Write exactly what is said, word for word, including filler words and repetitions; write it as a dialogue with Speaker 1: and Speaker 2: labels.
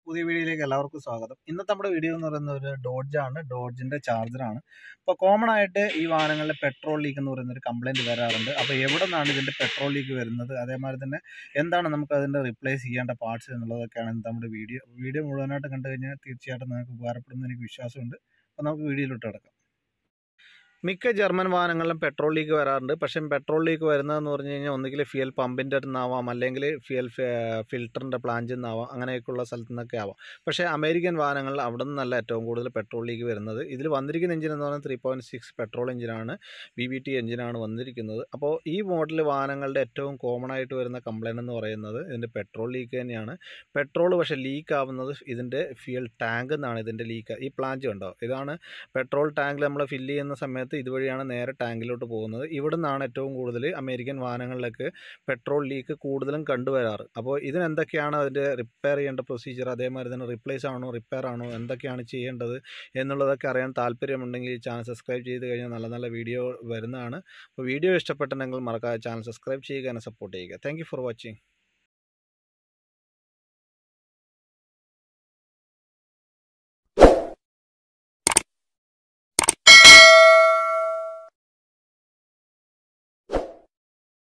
Speaker 1: പുതിയ വീഡിയോയിലേക്ക് എല്ലാവർക്കും സ്വാഗതം. ഇന്നത്തെ നമ്മുടെ വീഡിയോ എന്ന് പറയുന്നത് ഒരു ഡോഡ്ജ് ആണ്. ഡോഡ്ജിന്റെ ചാർജറാണ്. അപ്പോൾ കോമൺ ആയിട്ട് ഈ വാഹനങ്ങളിൽ പെട്രോൾ ലീക്ക് എന്ന് പറയുന്ന ഒരു കംപ്ലൈന്റ് വരാറുണ്ട്. അപ്പോൾ എവിടെ നിന്നാണ് ഇതിന്റെ പെട്രോൾ ലീക്ക് വരുന്നത്, അതേമാതിരി തന്നെ എന്താണ് നമുക്ക് അതിന്റെ റിപ്ലേസ് ചെയ്യേണ്ട പാർട്സ് എന്നുള്ളതൊക്കെയാണ് ഇന്നത്തെ നമ്മുടെ വീഡിയോ. വീഡിയോ മുഴുവനായിട്ട് കണ്ടു കഴിഞ്ഞാൽ തീർച്ചയായിട്ടും നിങ്ങൾക്ക് ഉപകാരപ്പെടുന്ന എനിക്ക് വിശ്വാസമുണ്ട്. അപ്പോൾ നമുക്ക് വീഡിയോയിലോട്ട് കിടക്കാം. മിക്ക ജർമ്മൻ വാഹനങ്ങളിലും പെട്രോൾ ലീക്ക് വരാറുണ്ട്. പക്ഷേ പെട്രോൾ ലീക്ക് വരുന്നതെന്ന് പറഞ്ഞു കഴിഞ്ഞാൽ ഒന്നുകിൽ ഫ്യൂൽ പമ്പിൻ്റെ അടുത്ത് നിന്നാവാം, അല്ലെങ്കിൽ ഫ്യൂൽ ഫിൽറ്ററിൻ്റെ പ്ലാന്റിൽ നിന്നാവാം, അങ്ങനെയൊക്കെയുള്ള സ്ഥലത്തു നിന്നൊക്കെ ആവാം. പക്ഷേ അമേരിക്കൻ വാഹനങ്ങളിൽ അവിടെ നിന്നല്ല ഏറ്റവും കൂടുതൽ പെട്രോൾ ലീക്ക് വരുന്നത്. ഇതിൽ വന്നിരിക്കുന്ന എഞ്ചിൻ എന്ന് പറയുന്നത് ത്രീ പോയിൻറ്റ് സിക്സ് പെട്രോൾ എഞ്ചിനാണ്, വി വി ടി എഞ്ചിനാണ് വന്നിരിക്കുന്നത്. അപ്പോൾ ഈ മോഡൽ വാഹനങ്ങളുടെ ഏറ്റവും കോമൺ ആയിട്ട് വരുന്ന കംപ്ലൈൻറ്റ് എന്ന് പറയുന്നത് ഇതിൻ്റെ പെട്രോൾ ലീക്ക് തന്നെയാണ്. പെട്രോൾ പക്ഷേ ലീക്ക് ആവുന്നത് ഇതിൻ്റെ ഫ്യൂൽ ടാങ്കിൽ നിന്നാണ്. ഇതിൻ്റെ ലീക്ക് ഈ പ്ലാന്റ് കണ്ടോ, ഇതാണ് പെട്രോൾ ടാങ്കിൽ നമ്മൾ ഫില്ല് ചെയ്യുന്ന സമയത്ത് ഇതുവഴിയാണ് നേരെ ടാങ്കിലോട്ട് പോകുന്നത്. ഇവിടെ നിന്നാണ് ഏറ്റവും കൂടുതൽ അമേരിക്കൻ വാഹനങ്ങളിലേക്ക് പെട്രോൾ ലീക്ക് കൂടുതലും കണ്ടുവരാറ്. അപ്പോൾ ഇതിനെന്തൊക്കെയാണ് അതിൻ്റെ റിപ്പയർ ചെയ്യേണ്ട പ്രൊസീജിയർ, അതേമാതിരി തന്നെ റിപ്ലേസ് ആണോ റിപ്പയർ ആണോ എന്തൊക്കെയാണ് ചെയ്യേണ്ടത് എന്നുള്ളതൊക്കെ അറിയാൻ താല്പര്യമുണ്ടെങ്കിൽ ഈ ചാനൽ സബ്സ്ക്രൈബ് ചെയ്ത് കഴിഞ്ഞാൽ നല്ല നല്ല വീഡിയോ വരുന്നതാണ്. അപ്പോൾ വീഡിയോ ഇഷ്ടപ്പെട്ടിട്ടുണ്ടെങ്കിൽ മറക്കാതെ ചാനൽ സബ്സ്ക്രൈബ് ചെയ്യുക, എന്നെ സപ്പോർട്ട് ചെയ്യുക. Thank you for watching.